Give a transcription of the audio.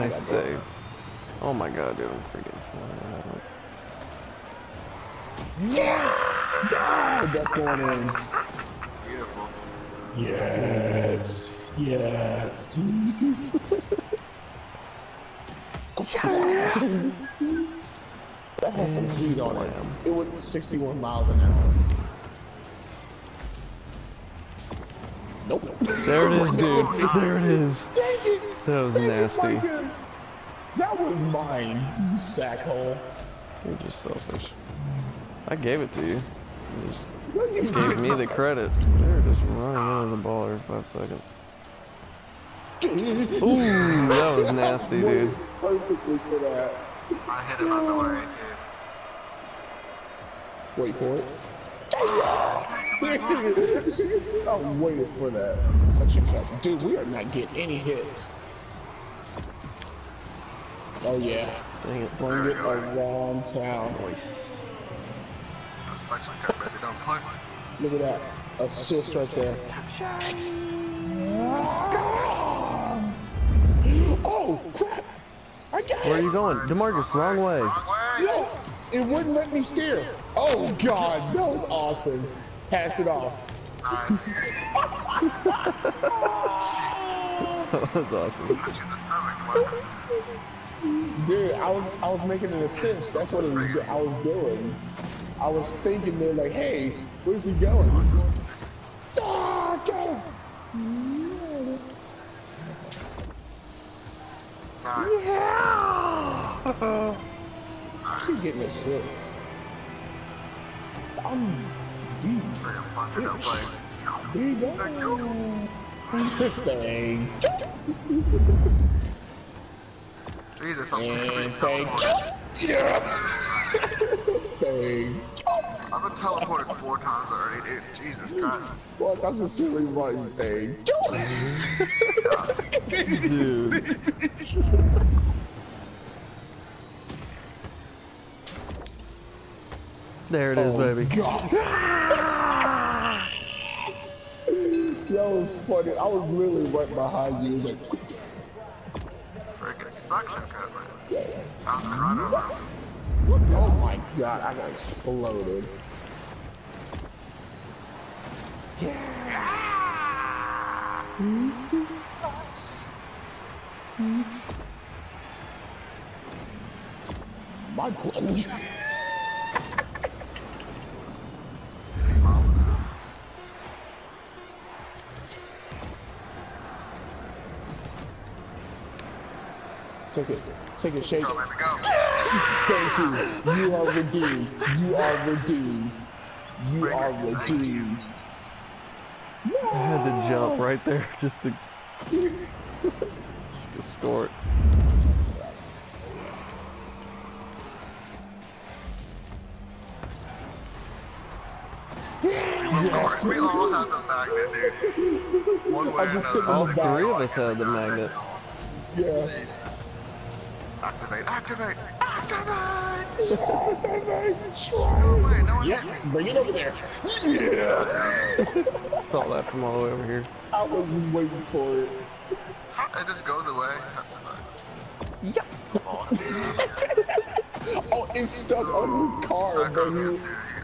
Nice save. Oh my god, dude, I'm freaking flying. Yeah! That's going in. Beautiful. Yes. Yes. That has some heat on it. It went 61 miles an hour. Nope. There it is, dude. There it is. That was nasty. That was mine, you sackhole. You're just selfish. I gave it to you. You just gave me the credit. They're just running into the ball every 5 seconds. Ooh, that was nasty, dude. Perfectly for that. I hit him out the way too. Wait for it. I'm waiting for that. Such a cut. Dude, we are not getting any hits. Oh yeah. Dang it. Bring it around town. Nice. That's such a cut, baby. Don't play. Look at that. Assist right there. Oh crap! I got Where are it. you going? DeMarcus, wrong way. Wrong way. No, it wouldn't let me steer. Oh god, that was awesome. Pass it off. Nice. Jesus. That was awesome. Punch in the stomach, Marcus. Dude, I was making an assist. That's what I was doing. I was thinking there like, hey, where's he going? Ah, got him. Nice. Yeah. He's getting assists. I'm deep. Freaking puncher, don't play. There you go. Thank you. Jesus, I'm sick of being And thank teleported. you. Yeah. Thank you. I've been teleported 4 times already, dude. Jesus Christ. Fuck, I'm just silly right. Thank you. Dude. There it is, baby. God. That was funny. I was literally right behind you. It was like, Freaking suction cut, man. Bouncing right over. oh my god, I got exploded. My plunge. Take it, shake it. Go, baby, go. Thank you. You are redeemed. You are redeemed. You are redeemed. I had to jump right there just to score it. Yes. We all have the magnet, dude. One way or another. All 3 of us had the magnet. Yeah. Jesus. Activate, activate, activate! Activate. No way, no one hit Yes, me. bring it over there. Yeah. Saw that from all the way over here. I was waiting for it. It just goes away. That sucks. Yep. Oh, it's stuck on his car, Stuck on baby. here too.